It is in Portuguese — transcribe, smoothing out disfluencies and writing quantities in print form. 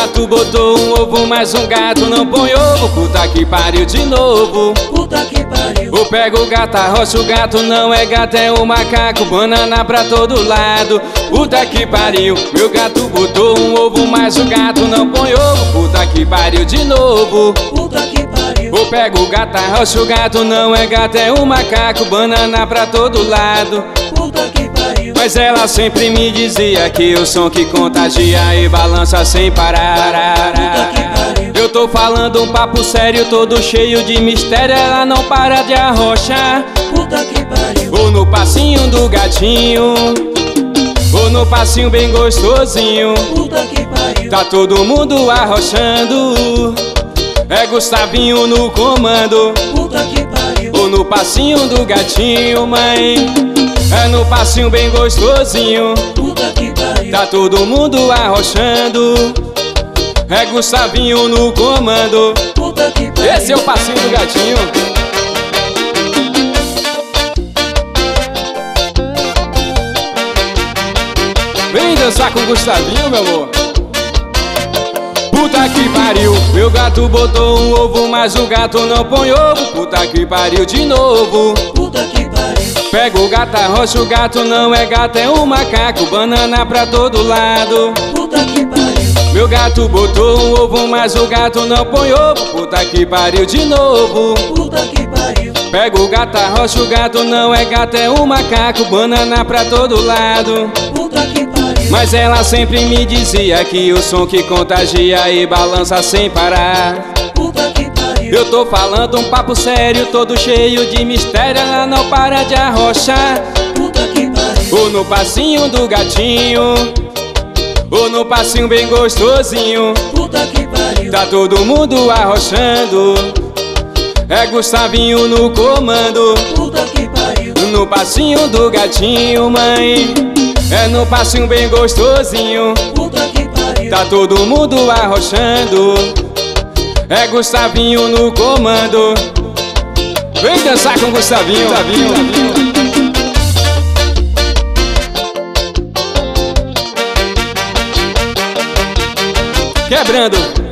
gato botou um ovo, mas um gato não põe ovo. Puta que pariu de novo. Puta que pariu. Eu pego o gato, arrocha o gato, não é gato, é um macaco. Banana pra todo lado. Puta que pariu. Meu gato botou um ovo, mas o gato não põe ovo. Puta que pariu de novo. Puta que pariu. Eu pego o gato, arrocha o gato, não é gato, é um macaco. Banana pra todo lado. Puta que pariu. Mas ela sempre me dizia que o som que contagia e balança sem parar. Puta que pariu. Eu tô falando um papo sério, todo cheio de mistério. Ela não para de arrochar. Puta que pariu. Ou no passinho do gatinho, ou no passinho bem gostosinho. Puta que pariu. Tá todo mundo arrochando. É Gustavinho no comando. Puta que pariu. Ou no passinho do gatinho, mãe. É no passinho bem gostosinho. Puta que pariu. Tá todo mundo arrochando. É Gustavinho no comando. Puta que pariu. Esse é o passinho do gatinho. Vem dançar com o Gustavinho, meu amor. Puta que pariu. Meu gato botou um ovo, mas o gato não põe ovo. Puta que pariu de novo. Puta que pariu. Pega o gato, arrocha o gato, não é gato, é um macaco. Banana pra todo lado. Puta que pariu. Meu gato botou um ovo, mas o gato não põe ovo. Puta que pariu de novo. Puta que pariu. Pega o gato, arrocha o gato, não é gato, é um macaco. Banana pra todo lado. Puta que pariu. Mas ela sempre me dizia que o som que contagia e balança sem parar. Puta que pariu. Eu tô falando um papo sério, todo cheio de mistério. Ela não para de arrochar. Puta que pariu. Ou no passinho do gatinho, ou no passinho bem gostosinho. Puta que pariu. Tá todo mundo arrochando. É Gustavinho no comando. Puta que pariu. No passinho do gatinho, mãe. É no passinho bem gostosinho. Puta que pariu. Tá todo mundo arrochando. É Gustavinho no comando. Vem dançar com Gustavinho. Quebrando.